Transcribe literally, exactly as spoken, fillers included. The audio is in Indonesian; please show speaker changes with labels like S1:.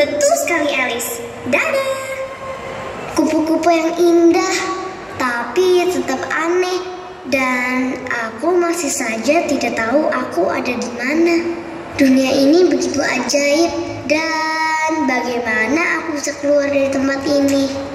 S1: Betul sekali Alice. Dadah. Kupu-kupu yang indah, tapi tetap aneh. Dan aku masih saja tidak tahu aku ada di mana. Dunia ini begitu ajaib. Dan bagaimana aku bisa keluar dari tempat ini?